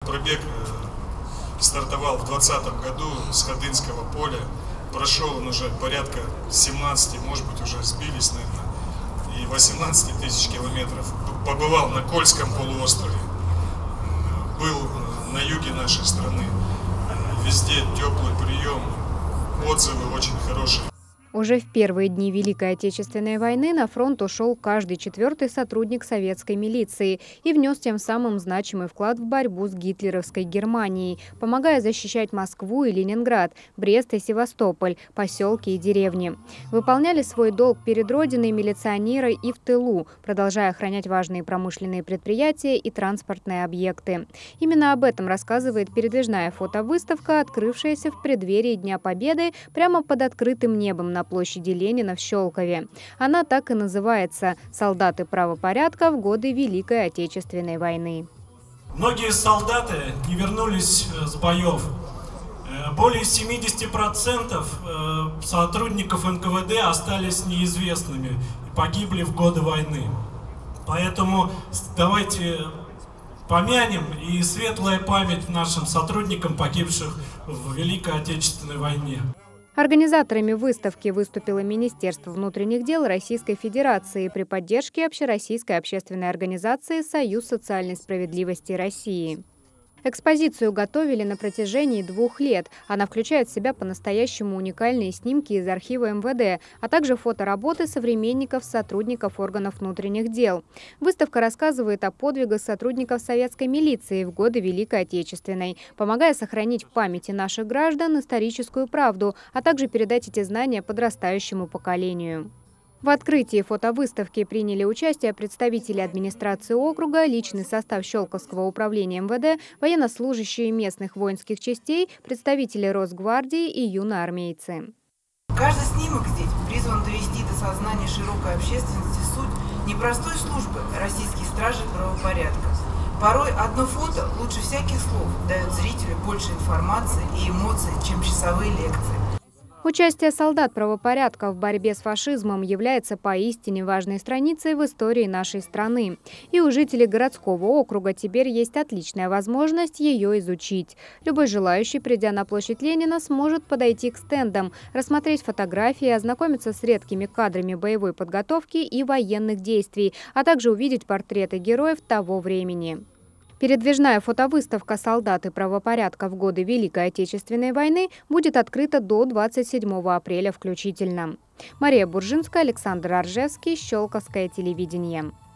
пробег стартовал в 2020 году с Ходынского поля. Прошел он уже порядка 17, может быть, уже сбились, наверное, и 18 тысяч километров. Побывал на Кольском полуострове, был на юге нашей страны. Везде теплый прием, отзывы очень хорошие. Уже в первые дни Великой Отечественной войны на фронт ушел каждый 4-й сотрудник советской милиции и внес тем самым значимый вклад в борьбу с гитлеровской Германией, помогая защищать Москву и Ленинград, Брест и Севастополь, поселки и деревни. Выполняли свой долг перед Родиной милиционеры и в тылу, продолжая охранять важные промышленные предприятия и транспортные объекты. Именно об этом рассказывает передвижная фотовыставка, открывшаяся в преддверии Дня Победы прямо под открытым небом на площади Ленина в Щелкове. Она так и называется «Солдаты правопорядка в годы Великой Отечественной войны». Многие солдаты не вернулись с боев. Более 70% сотрудников НКВД остались неизвестными и погибли в годы войны. Поэтому давайте помянем и светлая память нашим сотрудникам, погибших в Великой Отечественной войне. Организаторами выставки выступило Министерство внутренних дел Российской Федерации при поддержке Общероссийской общественной организации «Союз социальной справедливости России». Экспозицию готовили на протяжении 2 лет. Она включает в себя по-настоящему уникальные снимки из архива МВД, а также фотоработы современников, сотрудников органов внутренних дел. Выставка рассказывает о подвигах сотрудников советской милиции в годы Великой Отечественной, помогая сохранить в памяти наших граждан историческую правду, а также передать эти знания подрастающему поколению. В открытии фотовыставки приняли участие представители администрации округа, личный состав Щелковского управления МВД, военнослужащие местных воинских частей, представители Росгвардии и юноармейцы. Каждый снимок здесь призван довести до сознания широкой общественности суть непростой службы российских стражей правопорядка. Порой одно фото лучше всяких слов дает зрителю больше информации и эмоций, чем часовые лекции. Участие солдат правопорядка в борьбе с фашизмом является поистине важной страницей в истории нашей страны. И у жителей городского округа теперь есть отличная возможность ее изучить. Любой желающий, придя на площадь Ленина, сможет подойти к стендам, рассмотреть фотографии, ознакомиться с редкими кадрами боевой подготовки и военных действий, а также увидеть портреты героев того времени. Передвижная фотовыставка «Солдаты правопорядка в годы Великой Отечественной войны» будет открыта до 27 апреля включительно. Мария Буржинская, Александр Аржевский, Щелковское телевидение.